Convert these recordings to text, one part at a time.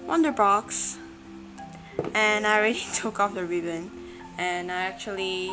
Wonder Box, and I already took off the ribbon, and I actually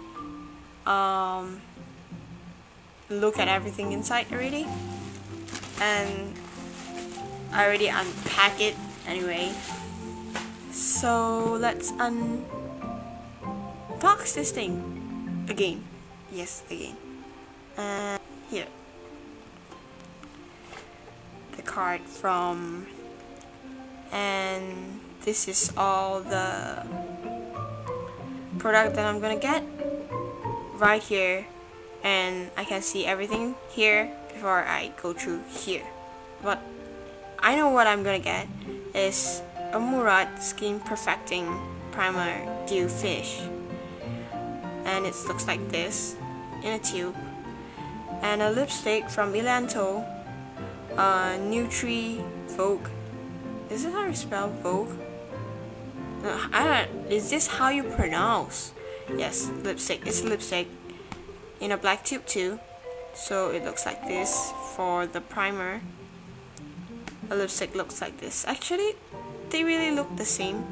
look at everything inside already, and I already unpack it anyway. So let's unbox this thing again. Yes, again. And here, the card from, and this is all the product that I'm gonna get right here, and I can see everything here before I go through here. But I know what I'm gonna get is a Murad Skin Perfecting Primer Dew Finish, and it looks like this in a tube, and a lipstick from Ilanto, Nutri Vogue. Is this how you spell Vogue? No, I don't. Is this how you pronounce? Yes, lipstick. It's lipstick in a black tube too, so it looks like this for the primer. A lipstick looks like this. Actually, they really look the same.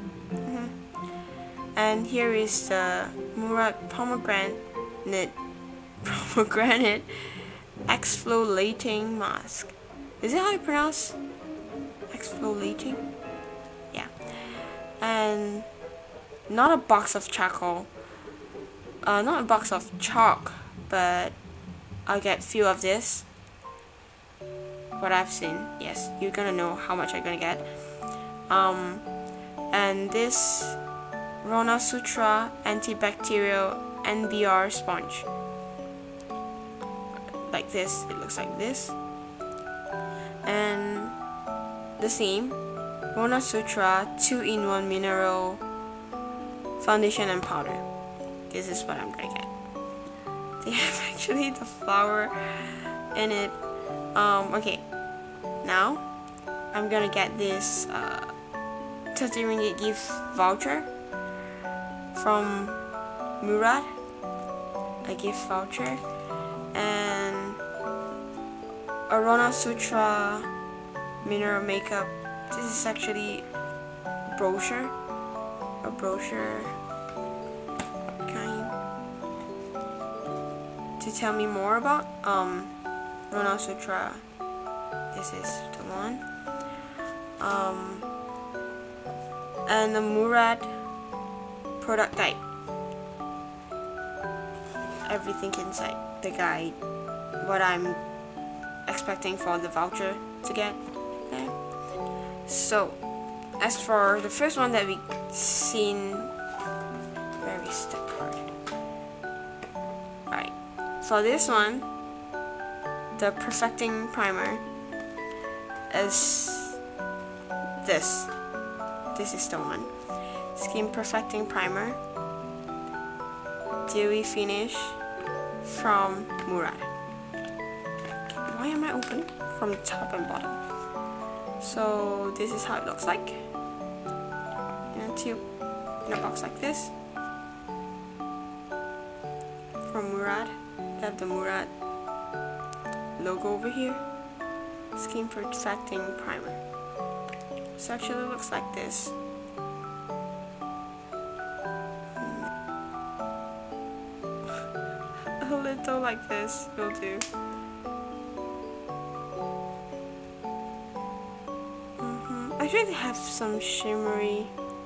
And here is the Murad pomegranate exfoliating mask. Is it how you pronounce exfoliating? Yeah. And not a box of charcoal, not a box of chalk, but I'll get few of this. What I've seen, yes, you're gonna know how much I'm gonna get. And this Rona Sutra antibacterial NBR sponge, like this. It looks like this. And the same Rona Sutra 2-in-1 mineral foundation and powder. This is what I'm gonna get. They have actually the flower in it. Okay, now I'm gonna get this 30 ringgit gift voucher from Murad, a gift voucher, and a Rona Sutra mineral makeup. This is actually a brochure kind to tell me more about Rona Sutra. This is the one. And the Murad product guide. Everything inside the guide. What I'm expecting for the voucher to get there. So, as for the first one that we seen, where is the card? Right. For this one, the Perfecting Primer is this. This is the one. Skin Perfecting Primer Dewy Finish from Murad. Why am I open from top and bottom? So this is how it looks like in a tube, in a box like this from Murad. They have the Murad logo over here. Skin Perfecting Primer. So actually looks like this. A little like this will do. Actually, they have some shimmery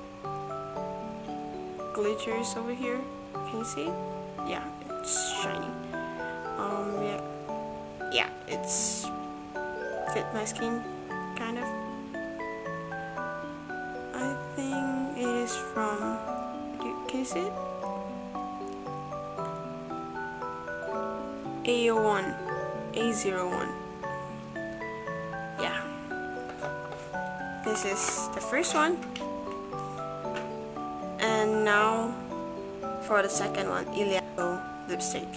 glitters over here. Can you see it? Yeah, it's shiny. Yeah, it's fit my skin, kind of. I think it is from. Can you see it? A01. Yeah. This is the first one. And now for the second one, Ilanto lipstick.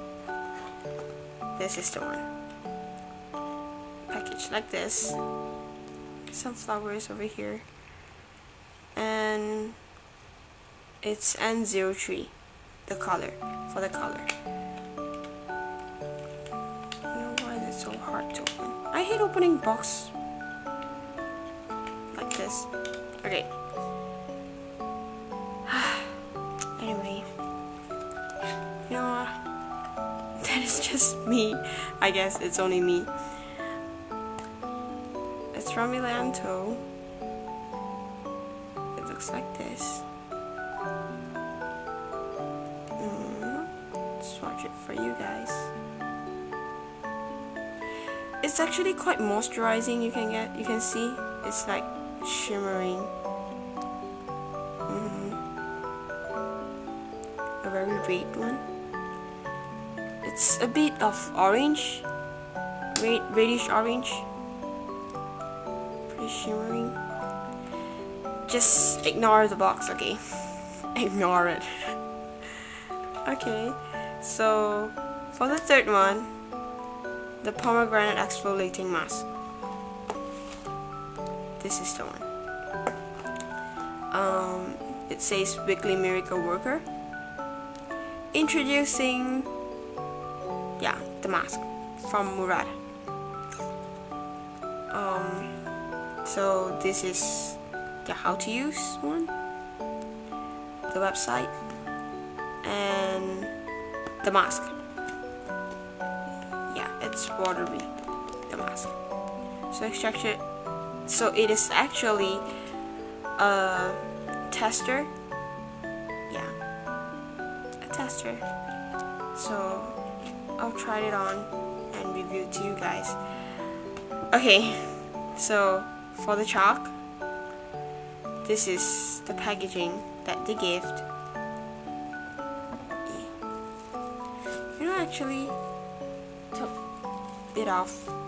This is the one. Packaged like this. Some flowers over here. And it's N03, the color, for the color. You know why it's so hard to open? I hate opening box like this. this. Okay. Anyway, you know what? That is just me. I guess it's only me. It's from Milanto. It looks like this. Swatch it for you guys. It's actually quite moisturizing. You can see it's like shimmering. A very red one. It's a bit of orange, reddish orange, pretty shimmering. Just ignore the box, okay? Ignore it. Okay, so for the third one, the pomegranate exfoliating mask. This is the one. It says Weekly Miracle Worker. Introducing, the mask from Murad. So this is the how to use one, the website, and the mask. It's watery, the mask. So it is actually a tester. A tester. So I'll try it on and review it to you guys. Okay, so for the chalk, this is the packaging that they gift. You know, actually took it off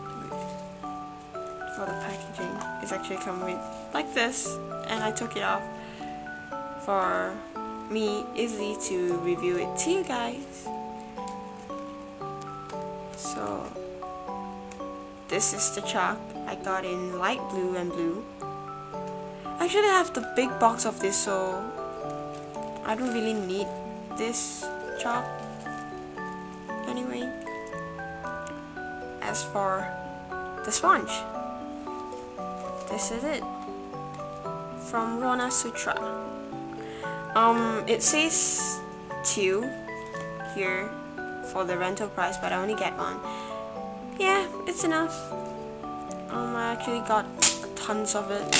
for the packaging. It's actually come with like this, and I took it off for me easily to review it to you guys. So this is the chalk. I got in light blue and blue. Actually, I have the big box of this, so I don't really need this chalk anyway. As for the sponge, this is it from Rona Sutra. It says 2 here for the rental price, but I only get 1. Yeah, it's enough. I actually got tons of it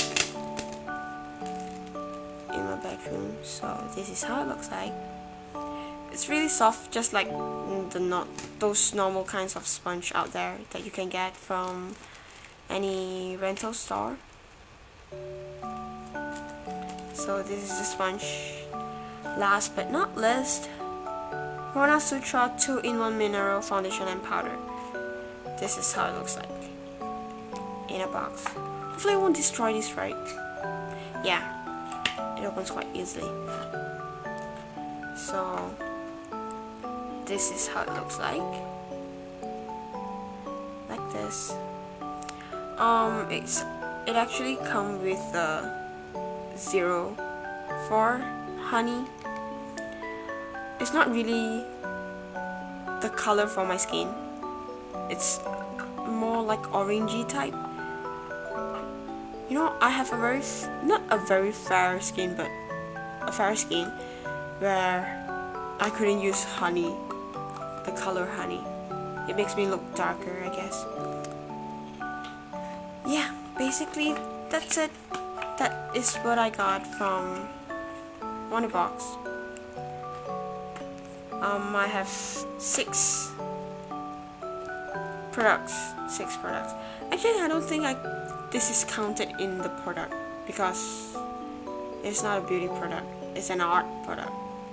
in my bedroom, so this is how it looks like. It's really soft, just like those normal kinds of sponge out there that you can get from any rental store. So this is the sponge. Last but not least, Rona Sutra 2-in-1 mineral foundation and powder. This is how it looks like in a box. Hopefully I won't destroy this, right? Yeah, it opens quite easily. So this is how it looks like this. It actually comes with the 04 honey. It's not really the color for my skin. It's more like orangey type. You know, I have not a very fair skin, but a fair skin where I couldn't use honey, the color honey. It makes me look darker, I guess. Yeah, basically that's it. That is what I got from Wonderbox. I have 6 products. Actually, I don't think this is counted in the product because it's not a beauty product. It's an art product.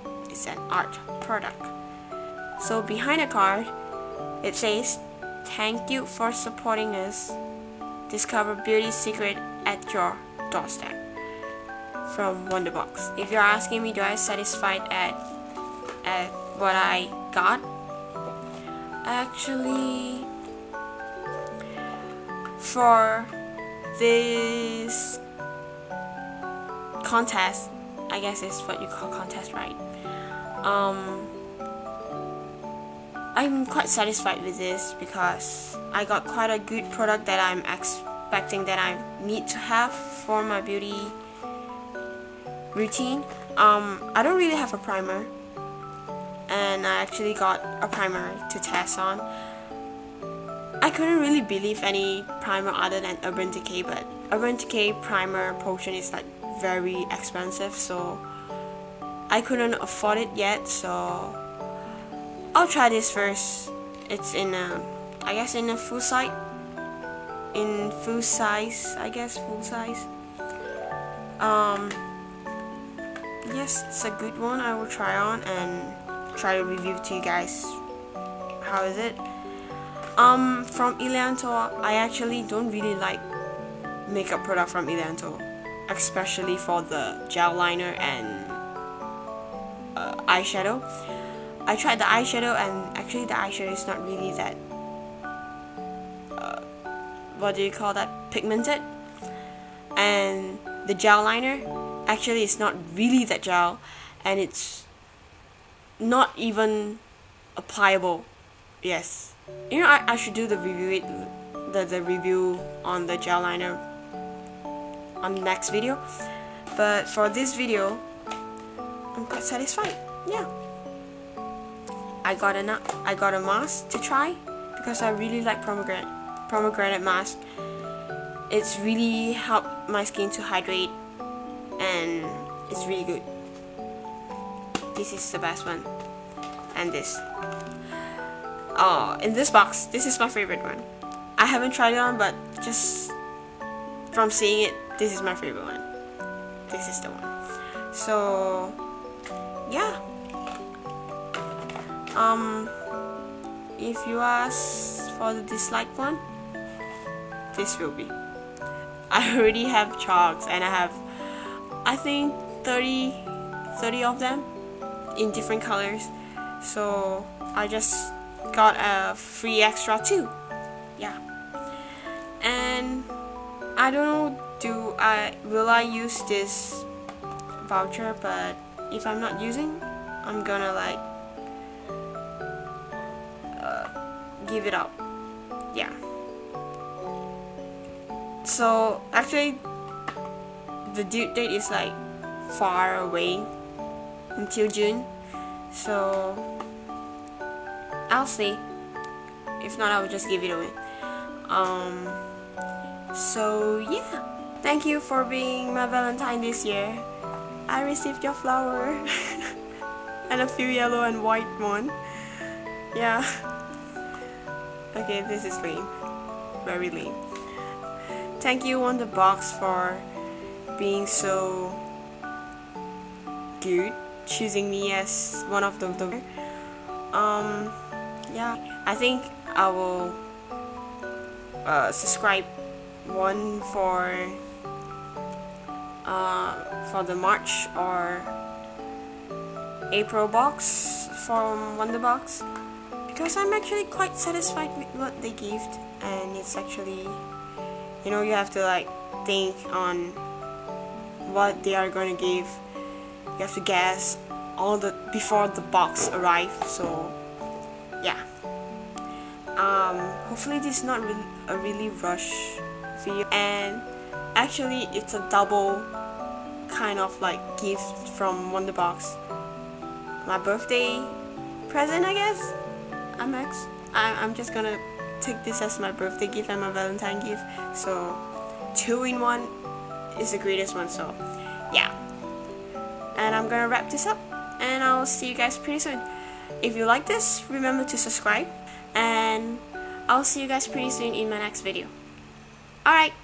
So behind the card, it says, "Thank you for supporting us. Discover beauty secret at your doorstep." From Wonderbox. If you're asking me, do I satisfied at what I got? Actually, for this contest, I guess it's what you call contest, right? I'm quite satisfied with this because I got quite a good product that I'm expecting that I need to have for my beauty routine. I don't really have a primer, and I actually got a primer to test on. I couldn't really believe any primer other than Urban Decay, but Urban Decay primer potion is like very expensive, so I couldn't afford it yet, so I'll try this first. It's in I guess in a full size, I guess full size. Yes, it's a good one. I will try on and try to review to you guys. How is it? From Ileanto, I actually don't really like makeup product from Ileanto, especially for the gel liner and eyeshadow. I tried the eyeshadow, and actually the eyeshadow is not really that what do you call that, pigmented, and the gel liner actually is not really that gel, and it's not even applicable. Yes, you know, I should do the review on the gel liner on the next video, but for this video I'm quite satisfied. Yeah, I got a mask to try because I really like pomegranate mask. It's really helped my skin to hydrate, and it's really good. This is the best one, and this. Oh, in this box, this is my favorite one. I haven't tried it on, but just from seeing it, this is my favorite one. This is the one. So yeah. If you ask for the disliked one, this will be. I already have chalks, and I have, I think, 30 of them in different colors. So I just got a free extra 2. Yeah. And I don't know, will I use this voucher, but if I'm not using, I'm gonna like give it up. Yeah. So actually the due date is like far away until June, so I'll see. If not, I'll just give it away. So yeah, thank you for being my Valentine this year. I received your flower and a few yellow and white one. Yeah. Okay, this is lame. Very lame. Thank you, Wonderbox, for being so good, choosing me as one of the yeah, I think I will subscribe one for the March or April box from Wonderbox, because I'm actually quite satisfied with what they give, and it's actually, you know, you have to like think on what they are going to give. You have to guess all the before the box arrives. So yeah, hopefully this is not a really rush video, and actually it's a double kind of like gift from Wonderbox. My birthday present, I guess. I'm just gonna take this as my birthday gift and my Valentine gift, so 2 in 1 is the greatest one. So yeah, and I'm gonna wrap this up, and I'll see you guys pretty soon. If you like this, remember to subscribe, and I'll see you guys pretty soon in my next video. Alright,